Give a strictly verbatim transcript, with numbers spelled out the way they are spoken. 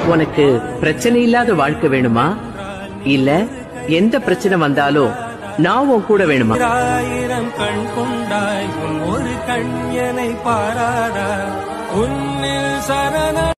உனக்கு பிரச்சனை இல்லாத வாழ்க்கை வேணுமா, இல்ல எந்த பிரச்சனை வந்தாலும் நான் உன் கூட வேணுமா? ஆயிரம் கண் கொண்டாய் ஒரு கண்யனை பாராதா உன்னில் சரண